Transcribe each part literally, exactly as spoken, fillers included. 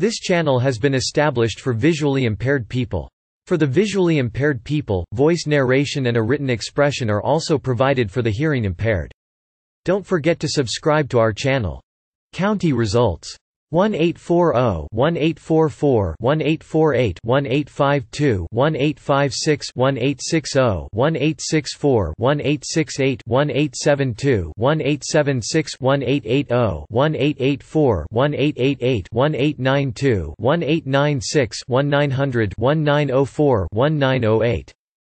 This channel has been established for visually impaired people. For the visually impaired people, voice narration and a written expression are also provided for the hearing impaired. Don't forget to subscribe to our channel. County results: one eight four zero, one eight four four, one eight four eight, one eight five two, one eight five six, one eight six zero, one eight six four, one eight six eight, one eight seven two, one eight seven six, one eight eight zero, one eight eight four, one eight eight eight, one eight nine two, one eight nine six, one nine hundred, one nine zero four, one nine zero eight.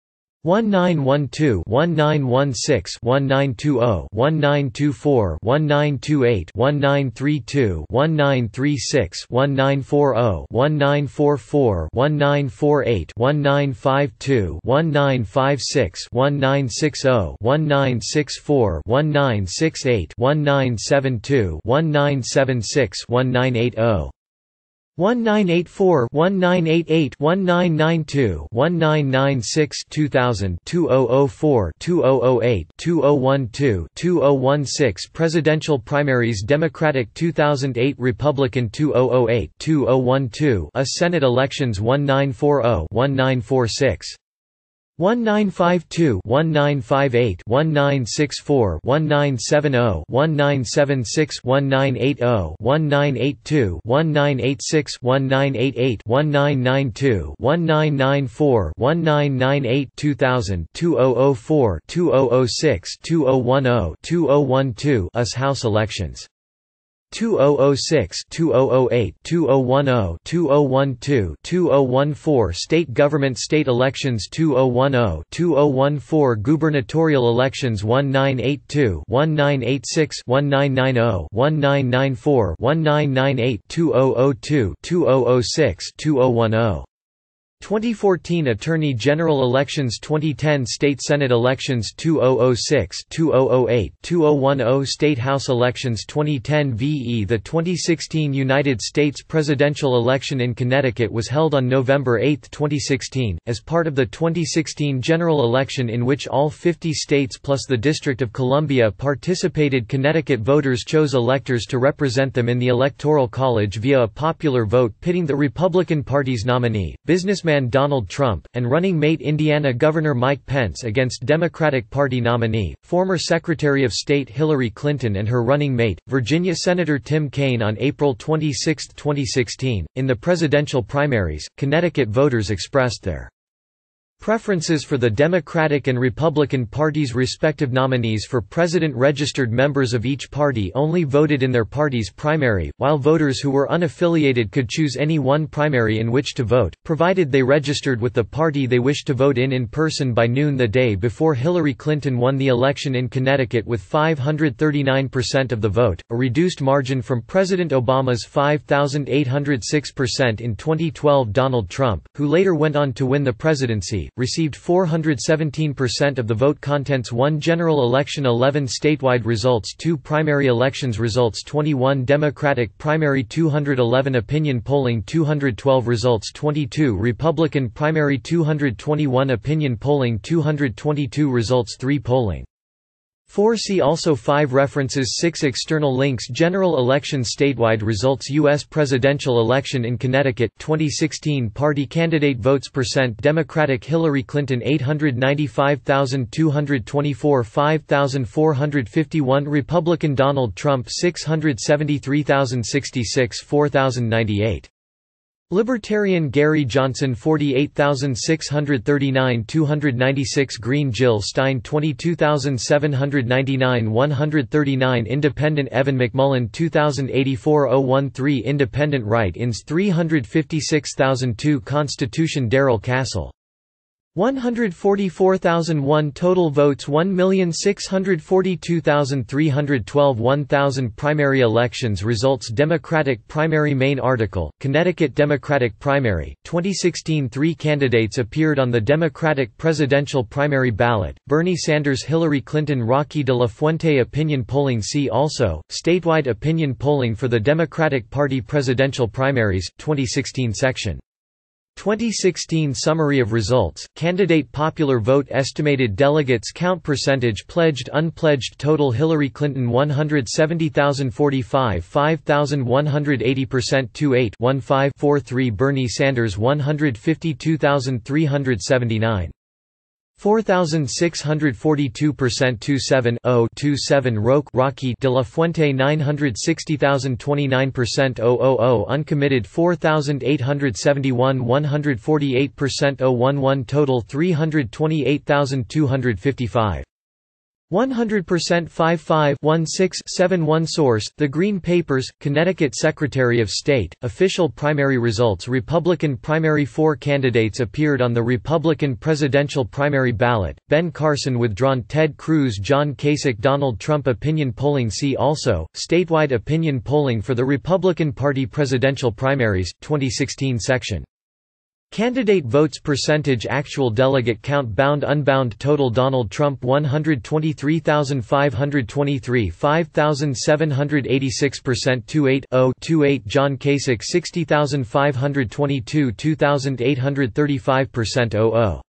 one nine one two, one nine one six, one nine two zero, one nine two four, one nine two eight, one nine three two, one nine three six, one nine four zero, one nine four four, one nine four eight, one nine five two, one nine five six, one nine six zero, one nine six four, one nine six eight, one nine seven two, one nine seven six, one nine eight zero. one nine eight four, one nine eight eight, one nine nine two, one nine nine six, two thousand, two thousand four, two thousand eight, two thousand twelve, two thousand sixteen Presidential primaries Democratic two thousand eight Republican two thousand eight, two thousand twelve A Senate elections one nine four zero, one nine four six. one nine five two, one nine five eight, one nine six four, one nine seven zero, one nine seven six, one nine eight zero, one nine eight two, one nine eight six, one nine eight eight, one nine nine two, one nine nine four, one nine nine eight, two thousand, two thousand four, two thousand six, two thousand ten, two thousand twelve U S House elections two thousand six, two thousand eight, two thousand ten, two thousand twelve, two thousand fourteen State government state elections two thousand ten, two thousand fourteen Gubernatorial elections one nine eight two, one nine eight six, one nine nine zero, one nine nine four, one nine nine eight, two thousand two, two thousand six, two thousand ten. twenty fourteen Attorney General elections twenty ten State Senate elections two thousand six, two thousand eight, two thousand ten State House elections twenty ten V E The twenty sixteen United States presidential election in Connecticut was held on November eighth twenty sixteen, as part of the twenty sixteen general election in which all fifty states plus the District of Columbia participated. Connecticut voters chose electors to represent them in the Electoral College via a popular vote pitting the Republican Party's nominee, businessman Donald Trump, and running mate Indiana Governor Mike Pence against Democratic Party nominee, former Secretary of State Hillary Clinton and her running mate, Virginia Senator Tim Kaine on April twenty-sixth twenty sixteen. In the presidential primaries, Connecticut voters expressed their preferences for the Democratic and Republican parties' respective nominees for president. Registered members of each party only voted in their party's primary, while voters who were unaffiliated could choose any one primary in which to vote, provided they registered with the party they wished to vote in in person by noon the day before. Hillary Clinton won the election in Connecticut with five hundred thirty-nine percent of the vote, a reduced margin from President Obama's five thousand eight hundred six percent in twenty twelve. Donald Trump, who later went on to win the presidency, received four hundred seventeen percent of the vote. Contents: one General election, eleven statewide results, two primary elections results, twenty-one Democratic primary, two hundred eleven opinion polling, two hundred twelve results, twenty-two Republican primary, two hundred twenty-one opinion polling, two hundred twenty-two results, three polling. four See also five References six External links General election statewide results U S presidential election in Connecticut twenty sixteen Party candidate votes percent Democratic Hillary Clinton eight hundred ninety-five thousand two hundred twenty-four five thousand four hundred fifty-one Republican Donald Trump six hundred seventy-three thousand sixty-six four thousand ninety-eight Libertarian Gary Johnson forty-eight thousand six hundred thirty-nine two hundred ninety-six Green Jill Stein twenty-two thousand seven hundred ninety-nine one hundred thirty-nine Independent Evan McMullen two thousand eighty-four oh thirteen Independent Write-ins three hundred fifty-six thousand two Constitution Darrell Castle one hundred forty-four thousand one Total votes one million six hundred forty-two thousand three hundred twelve one thousand Primary elections results Democratic primary Main article, Connecticut Democratic primary, twenty sixteen Three candidates appeared on the Democratic presidential primary ballot, Bernie Sanders Hillary Clinton Rocky de la Fuente Opinion polling. See also, statewide opinion polling for the Democratic Party presidential primaries, twenty sixteen section. twenty sixteen Summary of results, candidate popular vote estimated delegates count percentage pledged unpledged total Hillary Clinton one hundred seventy thousand forty-five five thousand one hundred eighty percent twenty-eight fifteen forty-three Bernie Sanders one hundred fifty-two thousand three hundred seventy-nine four thousand six hundred forty-two percent twenty-seven zero twenty-seven Roque Rocky De La Fuente nine hundred sixty thousand twenty-nine percent zero zero zero Uncommitted four thousand eight hundred seventy-one one hundred forty-eight percent zero eleven Total three hundred twenty-eight thousand two hundred fifty-five one hundred percent fifty-five sixteen seventy-one Source: The Green Papers, Connecticut Secretary of State. Official primary results Republican primary Four candidates appeared on the Republican presidential primary ballot: Ben Carson withdrawn, Ted Cruz, John Kasich, Donald Trump. Opinion polling. See also, statewide opinion polling for the Republican Party presidential primaries, twenty sixteen section. Candidate votes percentage Actual delegate count Bound Unbound Total Donald Trump one hundred twenty-three thousand five hundred twenty-three five thousand seven hundred eighty-six percent twenty-eight zero twenty-eight John Kasich sixty thousand five hundred twenty-two two thousand eight hundred thirty-five percent zero zero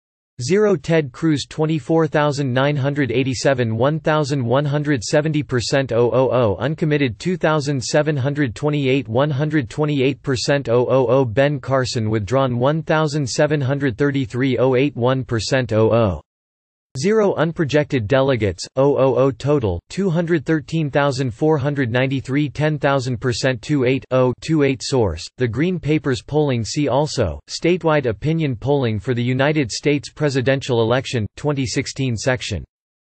zero Ted Cruz twenty-four thousand nine hundred eighty-seven one thousand one hundred seventy percent zero zero zero Uncommitted two thousand seven hundred twenty-eight one hundred twenty-eight percent zero zero zero Ben Carson withdrawn one thousand seven hundred thirty-three zero eighty-one percent zero zero zero Unprojected delegates, zero zero zero Total, two hundred thirteen thousand four hundred ninety-three ten thousand percent twenty-eight zero twenty-eight Source: The Green Papers Polling. See also, statewide opinion polling for the United States presidential election, twenty sixteen section.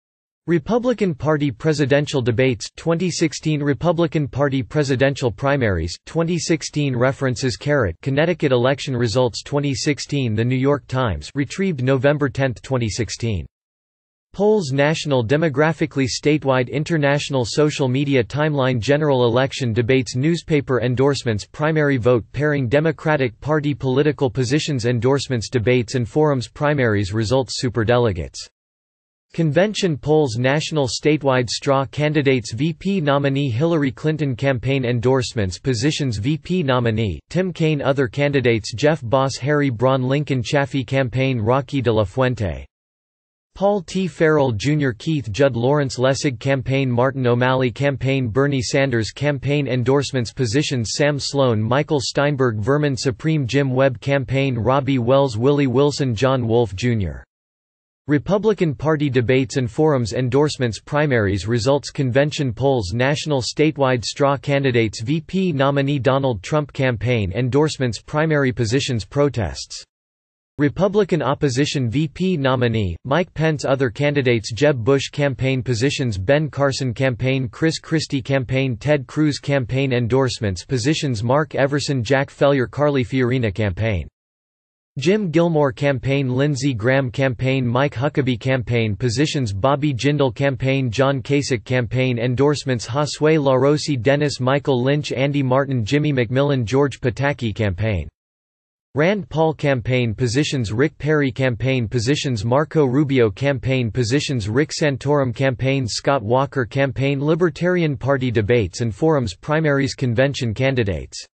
Republican Party presidential debates, twenty sixteen Republican Party presidential primaries, twenty sixteen References Carat Connecticut election results twenty sixteen The New York Times retrieved November tenth twenty sixteen. Polls National Demographically Statewide International Social Media Timeline General Election Debates Newspaper Endorsements Primary Vote Pairing Democratic Party Political Positions Endorsements Debates and Forums Primaries Results Superdelegates Convention Polls National Statewide Straw Candidates V P Nominee Hillary Clinton Campaign Endorsements Positions V P Nominee, Tim Kaine Other candidates Jeff Boss Harry Braun Lincoln Chafee Campaign Rocky de la Fuente Paul T. Farrell Junior Keith Judd Lawrence Lessig Campaign Martin O'Malley Campaign Bernie Sanders Campaign Endorsements Positions Sam Sloan Michael Steinberg Vermin Supreme Jim Webb Campaign Robbie Wells Willie Wilson John Wolfe Junior Republican Party Debates and Forums Endorsements Primaries Results Convention Polls National Statewide Straw Candidates V P Nominee Donald Trump Campaign Endorsements Primary Positions Protests Republican Opposition V P Nominee, Mike Pence Other candidates Jeb Bush Campaign Positions Ben Carson Campaign Chris Christie Campaign Ted Cruz Campaign Endorsements Positions Mark Everson Jack Fellier Carly Fiorina Campaign Jim Gilmore Campaign Lindsey Graham Campaign Mike Huckabee Campaign Positions Bobby Jindal Campaign John Kasich Campaign Endorsements Josue LaRossi Dennis Michael Lynch Andy Martin Jimmy McMillan George Pataki Campaign Rand Paul Campaign Positions Rick Perry Campaign Positions Marco Rubio Campaign Positions Rick Santorum Campaign Scott Walker Campaign Libertarian Party Debates and Forums Primaries Convention Candidates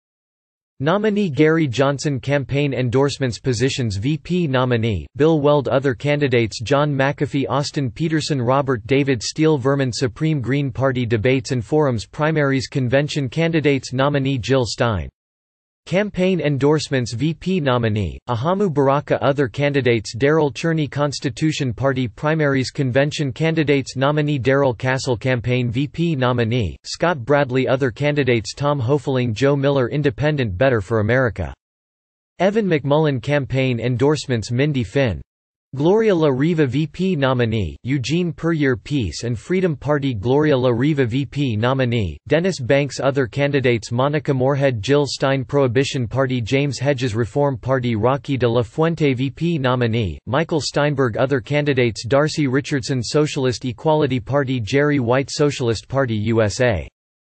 Nominee Gary Johnson Campaign Endorsements Positions V P Nominee, Bill Weld Other candidates John McAfee Austin Peterson Robert David Steele Vermin Supreme Green Party Debates and Forums Primaries Convention Candidates Nominee Jill Stein Campaign Endorsements V P Nominee, Ahamu Baraka Other candidates Darrell Cherney Constitution Party Primaries Convention Candidates Nominee Darrell Castle Campaign V P Nominee, Scott Bradley Other candidates Tom Hofeling Joe Miller Independent Better for America Evan McMullin Campaign Endorsements Mindy Finn Gloria La Riva V P Nominee, Eugene Puryear Peace and Freedom Party Gloria La Riva V P Nominee, Dennis Banks Other candidates Monica Moorhead Jill Stein Prohibition Party James Hedges Reform Party Rocky de la Fuente V P Nominee, Michael Steinberg Other candidates Darcy Richardson Socialist Equality Party Jerry White Socialist Party U S A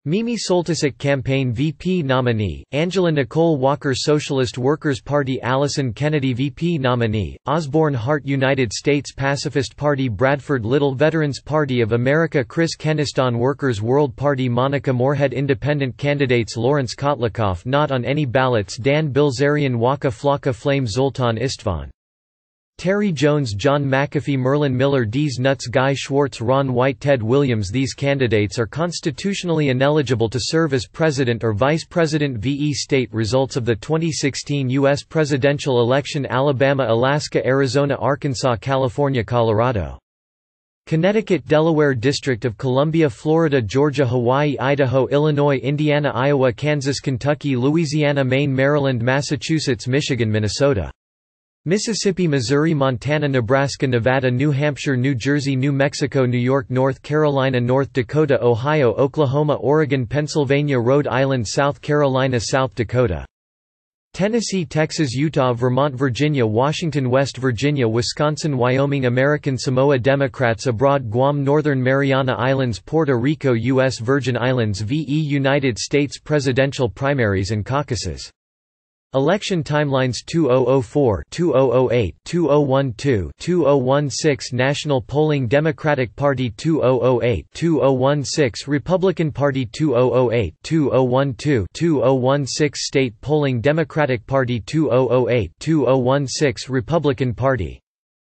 Mimi Soltysik Campaign V P nominee, Angela Nicole Walker Socialist Workers' Party Allison Kennedy V P nominee, Osborne Hart United States Pacifist Party Bradford Little Veterans Party of America Chris Keniston Workers' World Party Monica Moorhead Independent Candidates Lawrence Kotlikoff Not on any ballots Dan Bilzerian Waka Flocka Flame Zoltan Istvan Terry Jones John McAfee Merlin Miller Dees Nuts Guy Schwartz Ron White Ted Williams These candidates are constitutionally ineligible to serve as president or vice president. V. State results of the twenty sixteen U S presidential election Alabama Alaska Arizona Arkansas California Colorado Connecticut Delaware District of Columbia Florida Georgia Hawaii Idaho Illinois Indiana Iowa Kansas Kentucky Louisiana Maine Maryland Massachusetts Michigan Minnesota Mississippi Missouri Montana Nebraska Nevada New Hampshire New Jersey New Mexico New York North Carolina North Dakota Ohio Oklahoma Oregon Pennsylvania Rhode Island South Carolina South Dakota Tennessee Texas Utah Vermont Virginia Washington West Virginia Wisconsin Wyoming American Samoa Democrats abroad Guam Northern Mariana Islands Puerto Rico U S Virgin Islands V E United States presidential primaries and caucuses Election timelines two thousand four, two thousand eight, two thousand twelve, two thousand sixteen National Polling Democratic Party two thousand eight, two thousand sixteen Republican Party two thousand eight, two thousand two, two thousand six State Polling Democratic Party two thousand eight, two thousand six Republican Party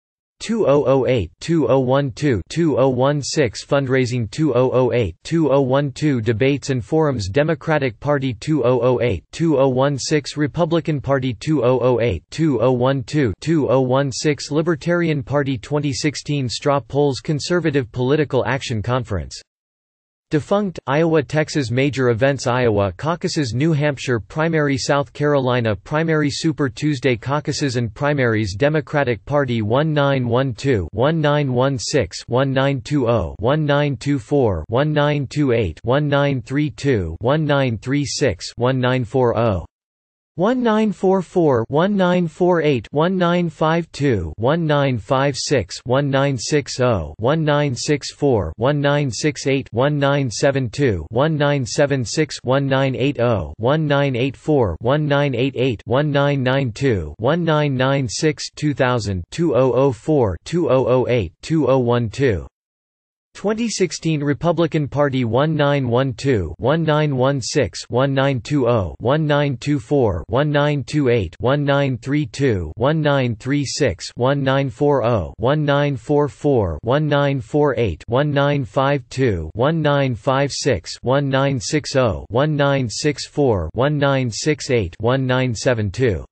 two thousand eight, two thousand two, two thousand six Fundraising two thousand eight, two thousand two Debates and Forums Democratic Party two thousand eight, two thousand six Republican Party two thousand eight, two thousand two, two thousand six Libertarian Party twenty sixteen Straw Polls Conservative Political Action Conference Defunct, Iowa Texas Major events Iowa caucuses New Hampshire primary South Carolina primary Super Tuesday caucuses and primaries Democratic Party nineteen twelve, nineteen sixteen, nineteen twenty, nineteen twenty-four, nineteen twenty-eight, nineteen thirty-two, nineteen thirty-six, nineteen forty nineteen forty-four, nineteen forty-eight, nineteen fifty-two, nineteen fifty-six, nineteen sixty, nineteen sixty-four, nineteen sixty-eight, nineteen seventy-two, nineteen seventy-six, nineteen eighty, nineteen eighty-four, nineteen eighty-eight, nineteen ninety-two, nineteen ninety-six, two thousand, two thousand four, two thousand eight, two thousand twelve twenty sixteen Republican Party nineteen twelve, nineteen sixteen, nineteen twenty, nineteen twenty-four, nineteen twenty-eight, nineteen thirty-two, nineteen thirty-six, nineteen forty, nineteen forty-four, nineteen forty-eight, nineteen fifty-two, nineteen fifty-six, nineteen sixty, nineteen sixty-four, nineteen sixty-eight, nineteen seventy-two